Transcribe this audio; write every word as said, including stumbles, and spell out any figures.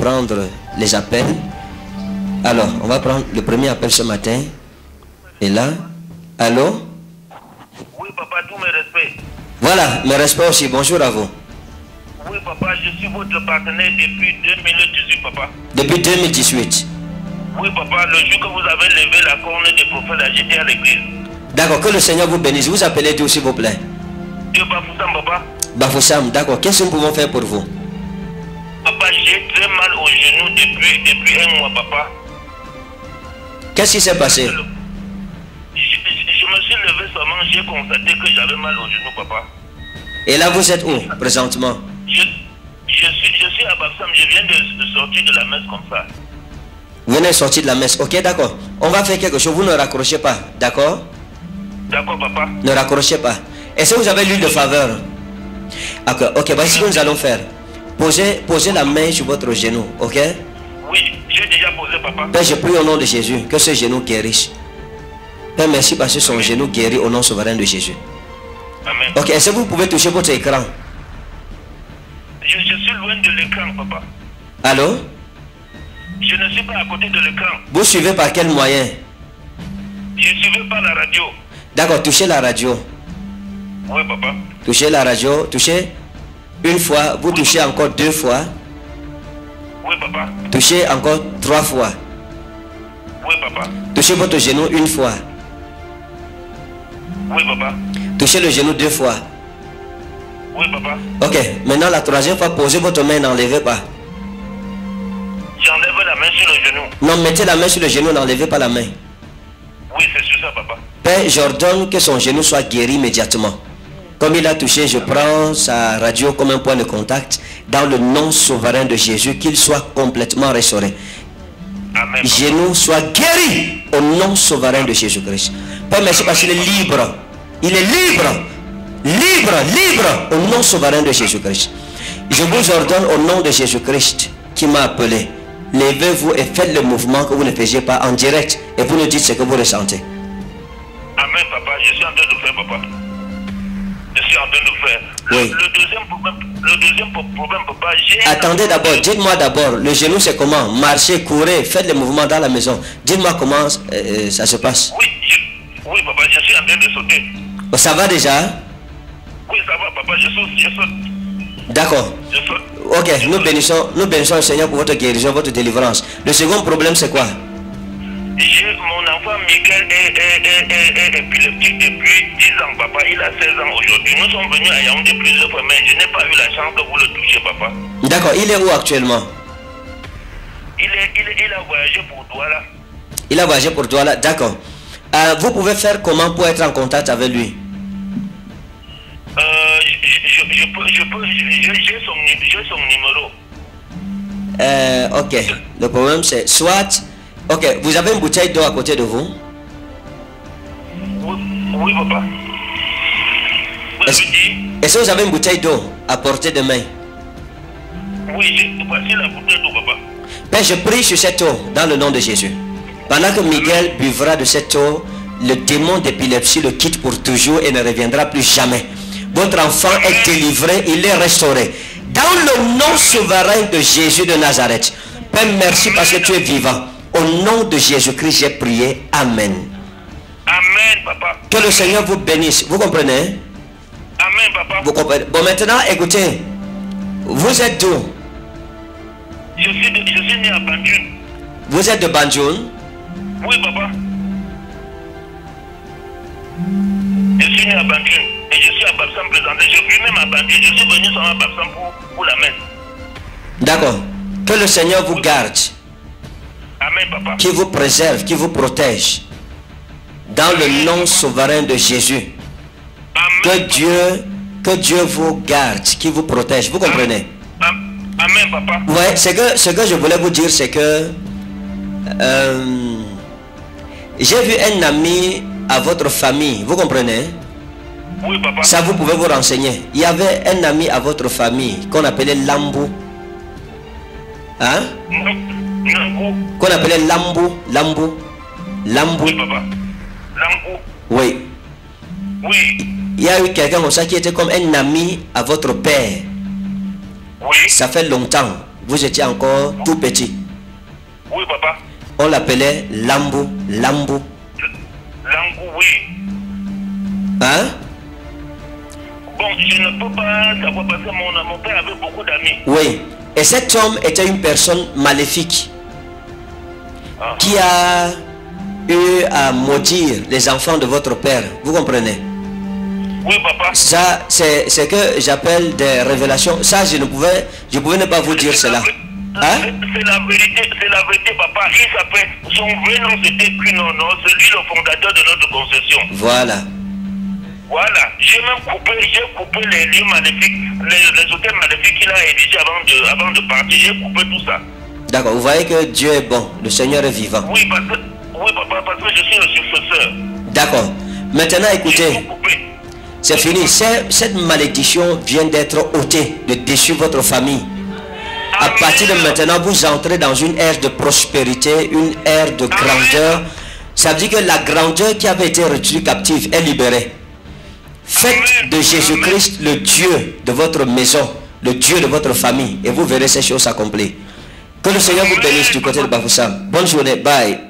prendre les appels. Alors, on va prendre le premier appel ce matin. Et là, allô? Oui, papa, tous mes respects. Voilà, mes respects aussi. Bonjour à vous. Oui, papa, je suis votre partenaire depuis deux mille dix-huit, papa. Depuis deux mille dix-huit. Oui, papa, le jour que vous avez levé la corne des prophètes, j'étais à l'église. D'accord, que le Seigneur vous bénisse. Vous appelez Dieu, s'il vous plaît. Dieu Bafoussam, papa. Bafoussam, d'accord. Qu'est-ce que nous pouvons faire pour vous? Papa, j'ai très mal au genou depuis, depuis un mois, papa. Qu'est-ce qui s'est passé? Je, je, je me suis levé seulement, j'ai constaté que j'avais mal au genou, papa. Et là, vous êtes où, présentement? Je, je, suis, je suis à Bafoussam, je viens de, de sortir de la messe comme ça. Vous venez de sortir de la messe, ok, d'accord. On va faire quelque chose, vous ne raccrochez pas, d'accord? D'accord, papa. Ne raccrochez pas. Est-ce que vous avez l'huile de faveur? D'accord, ok, voici ce que nous allons faire. Posez, posez la main sur votre genou, ok? Oui, j'ai déjà posé, papa. Père, je prie au nom de Jésus que ce genou guérisse. Père, merci parce que son genou guérit au nom souverain de Jésus. Amen. Ok, est-ce que vous pouvez toucher votre écran? Je, je suis loin de l'écran, papa. Allô? Je ne suis pas à côté de l'écran. Vous suivez par quel moyen? Je ne suivais pas la radio. D'accord, touchez la radio. Oui, papa. Touchez la radio, touchez une fois, vous touchez encore deux fois. Oui, papa. Touchez encore trois fois. Oui, papa. Touchez votre genou une fois. Oui, papa. Touchez le genou deux fois. Oui, papa. Ok, maintenant la troisième fois, posez votre main, n'enlevez pas. J'enlève la main sur le genou. Non, mettez la main sur le genou, n'enlevez pas la main. Oui, c'est sur ça, papa. Père, j'ordonne que son genou soit guéri immédiatement. Comme il a touché, je prends sa radio comme un point de contact. Dans le nom souverain de Jésus, qu'il soit complètement restauré. Amen. Genou soit guéri au nom souverain de Jésus-Christ. Père, merci parce qu'il est libre. Il est libre. Libre, libre au nom souverain de Jésus-Christ. Je vous ordonne au nom de Jésus-Christ qui m'a appelé. Levez-vous et faites le mouvement que vous ne faisiez pas en direct. Et vous nous dites ce que vous ressentez. Amen, papa. Je suis en train de faire, papa. Je suis en train de faire. Le, Oui. le deuxième problème, le deuxième problème, papa, j'ai... Attendez d'abord, dites-moi d'abord, le genou c'est comment? Marchez, courez, faites le mouvement dans la maison. Dites-moi comment euh, ça se passe. Oui, je... oui, papa, je suis en train de sauter. Ça va déjà? Oui, ça va, papa, je saute, je saute. D'accord. Je saute. Ok, nous bénissons, nous bénissons le Seigneur pour votre guérison, votre délivrance. Le second problème c'est quoi? J'ai mon enfant Miguel est, est, est, est, est épileptique depuis dix ans, papa. Il a seize ans aujourd'hui. Nous sommes venus à Yaoundé plusieurs fois, mais je n'ai pas eu la chance de vous le toucher, papa. D'accord, il est où actuellement? Il, est, il, est, il a voyagé pour Douala. Il a voyagé pour Douala, d'accord. Euh, vous pouvez faire comment pour être en contact avec lui? Euh, je, je, je peux, je peux, j'ai son, j'ai son numéro. Euh, ok, le problème c'est soit... Ok, vous avez une bouteille d'eau à côté de vous? Oui, oui, papa. Vous Est-ce avez dit? est-ce que vous avez une bouteille d'eau à portée de main? Oui, j'ai, voici la bouteille d'eau, papa. Père, je prie sur cette eau dans le nom de Jésus. Pendant que Miguel buvra de cette eau, le démon d'épilepsie le quitte pour toujours et ne reviendra plus jamais. Votre enfant est délivré, il est restauré. Dans le nom souverain de Jésus de Nazareth. Père, merci parce que tu es vivant. Au nom de Jésus-Christ, j'ai prié. Amen. Amen, papa. Que le Seigneur vous bénisse. Vous comprenez? Amen, papa. Vous comprenez? Bon, maintenant, écoutez. Vous êtes d'où? Je suis, de, je suis né à Banjul. Vous êtes de Banjul? Oui, papa. Je suis né à Banjul. Et je suis à Bafoussam présenté. Je suis même à Banjul. Je suis venu sur à Bafoussam pour, pour la messe. D'accord. Que le Seigneur vous garde. Amen, papa. Qui vous préserve, qui vous protège. Dans le nom souverain de Jésus. Amen. Que Dieu, que Dieu vous garde, qui vous protège. Vous comprenez? Amen, papa. Ouais, ce que, ce que je voulais vous dire, c'est que euh, j'ai vu un ami à votre famille. Vous comprenez? Oui, papa. Ça, vous pouvez vous renseigner. Il y avait un ami à votre famille qu'on appelait Lambou. Hein? Nangou. Qu'on appelait Lambou. Lambou. Lambou. Oui, papa. Lambou. Oui. Oui. Il y a eu quelqu'un comme ça qui était comme un ami à votre père. Oui. Ça fait longtemps. vous étiez encore tout petit. Oui, papa. On l'appelait Lambo, Lambo. Lambo, oui. Hein? Bon, je ne peux pas savoir parce que mon, mon père avait beaucoup d'amis. Oui. Et cet homme était une personne maléfique Ah. qui a eu à maudire les enfants de votre père. Vous comprenez? Oui, papa. Ça, c'est ce que j'appelle des révélations. Ça, je ne pouvais, je pouvais ne pas vous dire cela. Hein? C'est la vérité, c'est la vérité, papa. Il s'appelle, son vrai nom c'était Kunono, c'est lui le fondateur de notre concession. Voilà. Voilà, j'ai même coupé, j'ai coupé les lieux maléfiques, les, les hôtels maléfiques qu'il a érigés avant de, avant de partir, j'ai coupé tout ça. D'accord, vous voyez que Dieu est bon, le Seigneur est vivant. Oui, parce que, oui, papa, parce que je suis le successeur. D'accord. Maintenant, écoutez, J'ai tout coupé. c'est fini. C'est- Cette malédiction vient d'être ôtée de dessus votre famille. À partir de maintenant, vous entrez dans une ère de prospérité, une ère de grandeur. Ça veut dire que la grandeur qui avait été retenue captive est libérée. Faites de Jésus-Christ le Dieu de votre maison, le Dieu de votre famille, et vous verrez ces choses s'accomplir. Que le Seigneur vous bénisse du côté de Bafoussam. Bonne journée, bye.